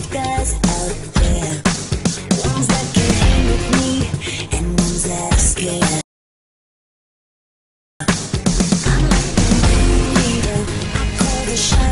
guys out there, ones that can hang with me and ones that are scared. I'm like the leader, I call the shots.